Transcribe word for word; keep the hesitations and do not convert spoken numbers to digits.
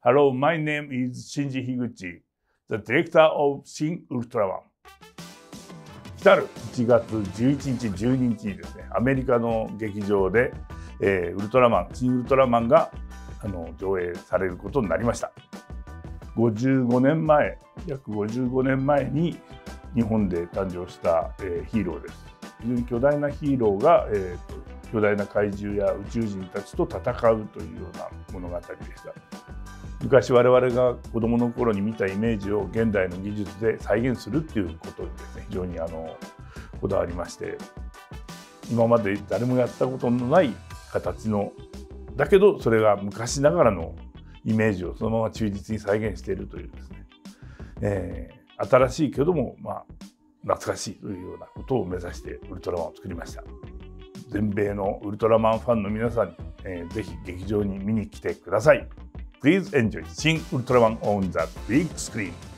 Hello, my name is Shinji Higuchi, the director of Shin Ultraman. 来るいちがつじゅういちにち、じゅうににちにですね、アメリカの劇場で、えー、ウルトラマン、シン・ウルトラマンがあの上映されることになりました。ごじゅうごねんまえ、約ごじゅうごねんまえに日本で誕生した、えー、ヒーローです。非常に巨大なヒーローが、えーと、巨大な怪獣や宇宙人たちと戦うというような物語でした。昔我々が子供の頃に見たイメージを現代の技術で再現するっていうことにですね、非常にあのこだわりまして、今まで誰もやったことのない形のだけどそれが昔ながらのイメージをそのまま忠実に再現しているというですね、えー、新しいけどもまあ懐かしいというようなことを目指してウルトラマンを作りました。全米のウルトラマンファンの皆さんに、えー、ぜひ劇場に見に来てください。Please enjoy Shin Ultraman on the big screen.